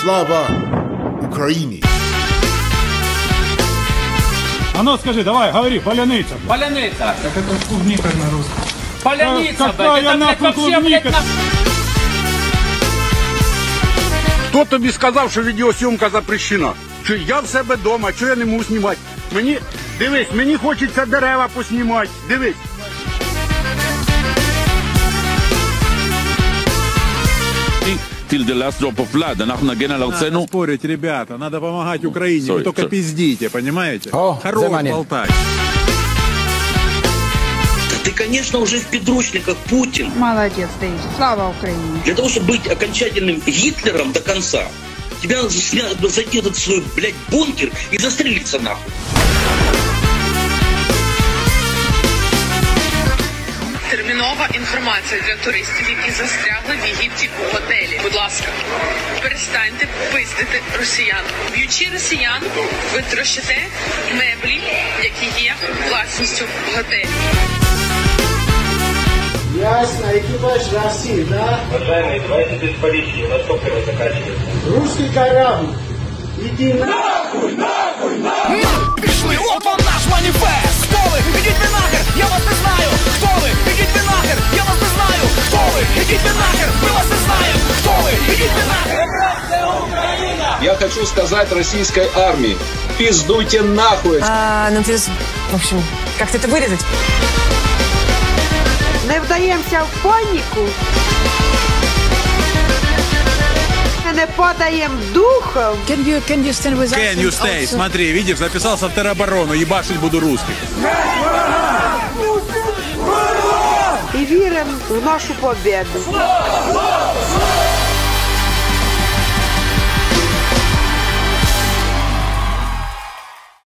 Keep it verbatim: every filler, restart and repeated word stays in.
Слава Україні! А ну скажи, давай, говори, поляныца. Поляныца. Так это клубника на русском. Поляница, Какая блядь, это, блядь, нахуй вообще, блядь, клубника? на... Хто тобі сказав, що відеосйомка запрещена? Чи я в себе вдома, що я не можу знімати? Мені, дивись, мені хочеться дерева поснімати, дивись. Till the last drop of blood. אנחנו נגן על ארצנו. Надо спорить, ребята, надо помогать Украине. Sorry, Вы только sorry. пиздите, понимаете? О, Хорош Заманин. болтать. Ты, конечно, уже в подручниках Путин. Молодец, Дэйв. Слава Украине. Для того, чтобы быть окончательным Гитлером до конца, тебе надо сня- зайти в этот свой, блядь, бункер и застрелиться нахуй. Термінова інформація для туристів, які застрягли в Єгипті у готелі. Будь ласка, перестаньте пиздити росіян. Б'ючи росіян, ви трощите меблі, які є власністю готелю. Ясно, экипаж России, да? Уважаемые, давайте без политики, у нас топливо заканчивается. Русский корабль. Иди нахуй, нахуй, нахуй! Пішли, от вам наш маніфест! Хто ви? Ідіть ви нахер, я вас не знаю! Хто ви? Ідіть ви нахер, я вас не знаю! Хто ви? Ідіть ви нахер, ми вас не знаємо! Хто ви? Ідіть ви нахер! Я хочу сказать российской армии, пиздуйте нахуй! А, ну ты, в общем, как-то это вырезать? Не вдаємося в паніку. Не падаємо духом. Can you stay? Смотри, видишь, записался в тероборону, ебашить буду русских. І віримо в нашу победу.